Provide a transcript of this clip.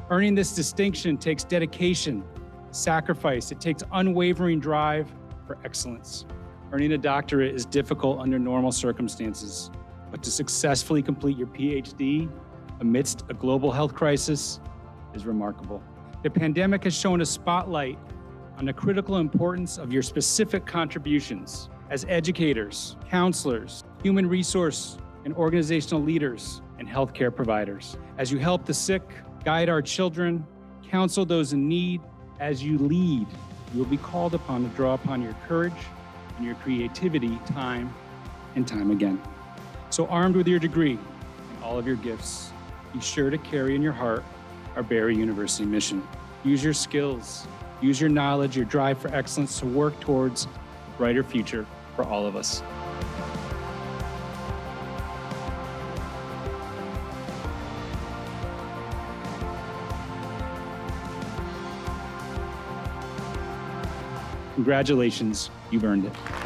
Earning this distinction takes dedication, sacrifice. It takes unwavering drive for excellence. Earning a doctorate is difficult under normal circumstances, but to successfully complete your PhD amidst a global health crisis is remarkable. The pandemic has shown a spotlight on the critical importance of your specific contributions as educators, counselors, human resource and organizational leaders, and healthcare providers. As you help the sick, guide our children, counsel those in need, as you lead, you will be called upon to draw upon your courage and your creativity time and time again. So armed with your degree and all of your gifts, be sure to carry in your heart our Barry University mission. Use your skills, use your knowledge, your drive for excellence to work towards a brighter future for all of us. Congratulations, you've earned it.